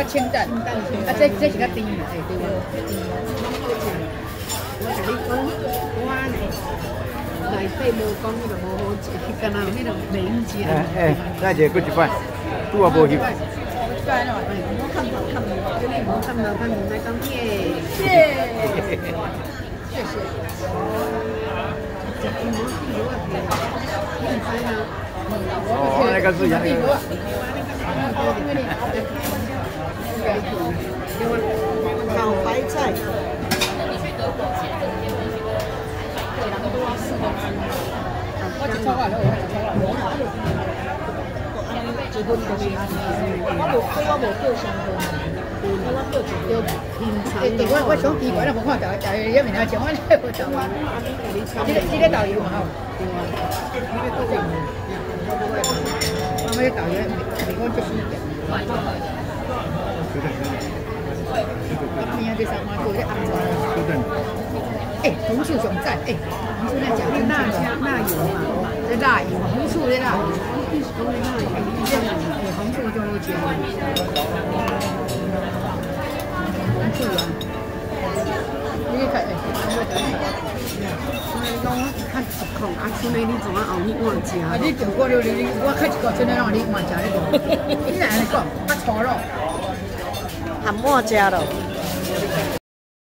清淡，啊，这是较甜的，哎，对吧？我跟你讲，我呢，内底无讲迄个无好食，干那有迄个袂用食。 再一个，过一摆，拄啊无翕。 对了，我看到，来讲耶，谢谢。 哦，那个是杨梅。 炒白菜。我一撮啊，一分就是安尼。我无叫香菇，我叫一条平常。我想奇怪，咱无看到导游，也面头前我咧无导游。这个导游嘛吼，对啊，这个导游，我们导游美国就是一点。边啊，这三花做这红菜。哎，红醋上赞，哎，红醋那讲是辣油嘛，这辣油，红醋这辣油，红醋就好吃。红醋啊，你看，所以讲我较实控，啊，厝内你怎啊后日我食？啊，你就我较一个，真的让你慢食那个。你来安尼讲，较粗咯， 含我食咯。